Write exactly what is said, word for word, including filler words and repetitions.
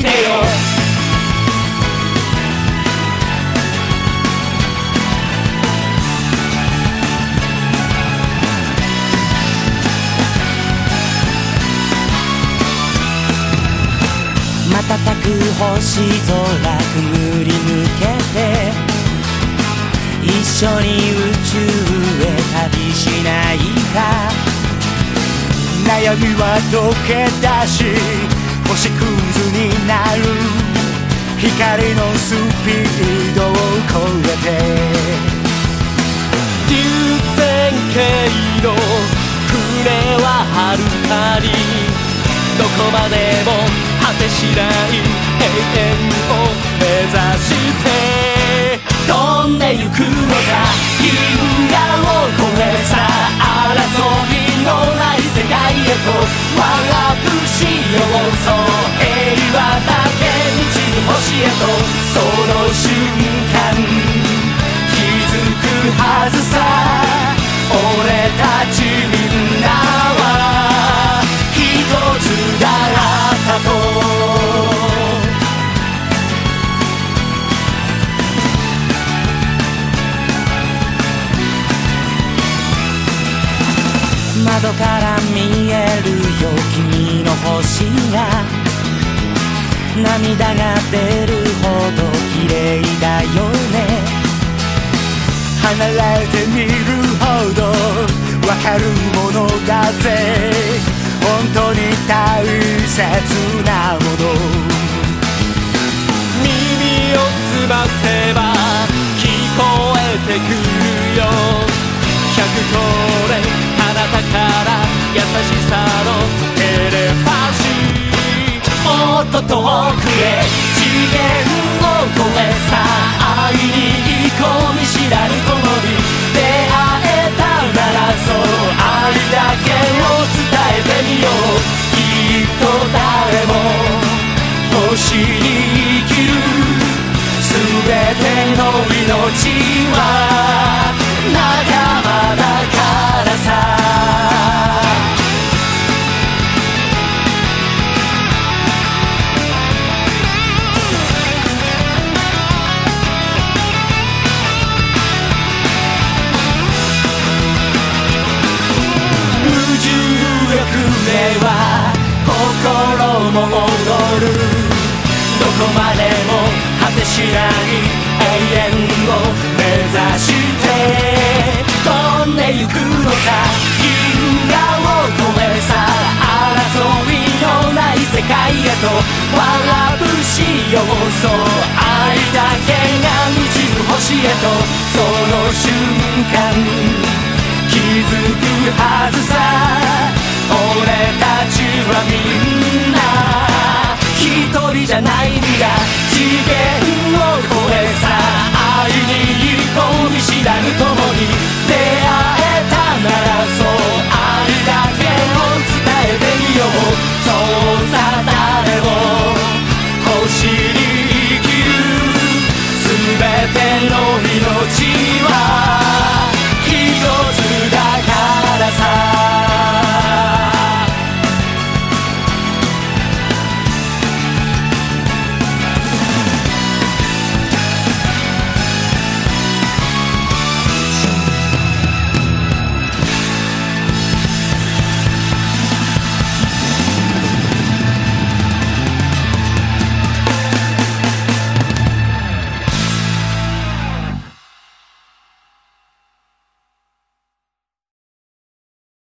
てよ。 瞬く星空くぐり抜けて一緒に宇宙へ旅しないか。 悩みは溶け出し星屑になる。光のスピードを超えて流線形の船は遥かにどこまでも果てしない永遠を目指して飛んでゆくのさ。銀河を越えさ争いのない世界へとワープしよう。そう平和だけ満ちる星へとその瞬間気づくはずさ。俺たちみんなは一つだったと。 窓から見えるよ君の星が涙が出るほど綺麗だよね。 離れてみるほどわかるものだぜ。本当に大切なもの。 耳を澄ませば聞こえてくるよ。百光年あなたから優しさのテレパシー。もっと遠くへ次元を越えさ愛に行こう。見知らぬともに出会えたならそう愛だけを伝えてみよう。きっと誰も星に生きる全ての命は仲間だからさ。宇宙へ船は心も踊る。どこまでも果てしない永遠を目指して飛んでゆくのさ。銀河を越えさ争いのない世界へとワープしよう。そう愛だけが満ちる星へとその瞬間気づくはずさ。俺たちはみんな一人じゃないんだ。次元を越えさ愛に行こう。見知らぬともに出会えたならそう愛だけを伝えてみよう。そうさ